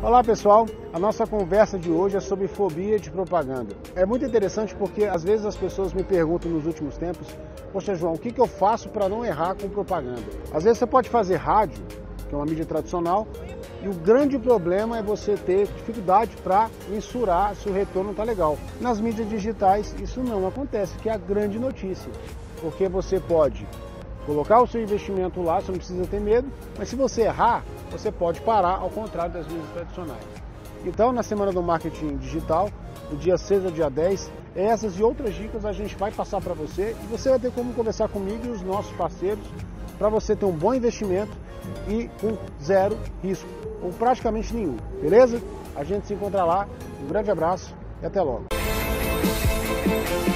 Olá pessoal, a nossa conversa de hoje é sobre fobia de propaganda. É muito interessante porque às vezes as pessoas me perguntam nos últimos tempos: poxa João, o que eu faço para não errar com propaganda? Às vezes você pode fazer rádio, que é uma mídia tradicional, e o grande problema é você ter dificuldade para mensurar se o retorno está legal. Nas mídias digitais isso não acontece, que é a grande notícia, porque você pode colocar o seu investimento lá, você não precisa ter medo, mas se você errar, você pode parar, ao contrário das mídias tradicionais. Então, na Semana do Marketing Digital, do dia 6 ao dia 10, essas e outras dicas a gente vai passar para você e você vai ter como conversar comigo e os nossos parceiros para você ter um bom investimento e com zero risco, ou praticamente nenhum, beleza? A gente se encontra lá, um grande abraço e até logo.